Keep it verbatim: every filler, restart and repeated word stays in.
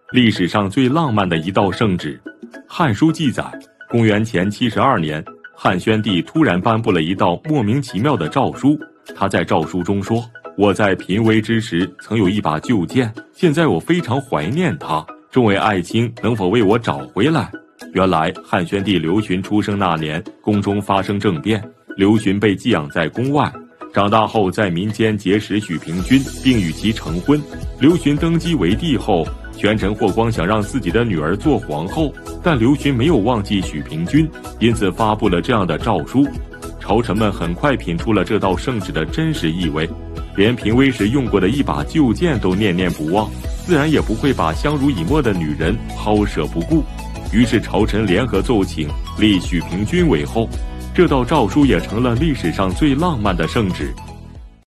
历史上最浪漫的一道圣旨。《汉书》记载，公元前七十二年，汉宣帝突然颁布了一道莫名其妙的诏书。他在诏书中说：“我在濒危之时曾有一把旧剑，现在我非常怀念它，众位爱卿能否为我找回来？”原来汉宣帝刘询出生那年，宫中发生政变，刘询被寄养在宫外。长大后，在民间结识许平君，并与其成婚。刘询登基为帝后，权臣霍光想让自己的女儿做皇后，但刘询没有忘记许平君，因此发布了这样的诏书。朝臣们很快品出了这道圣旨的真实意味，连平危时用过的一把旧剑都念念不忘，自然也不会把相濡以沫的女人抛舍不顾。于是朝臣联合奏请，立许平君为后。这道诏书也成了历史上最浪漫的圣旨。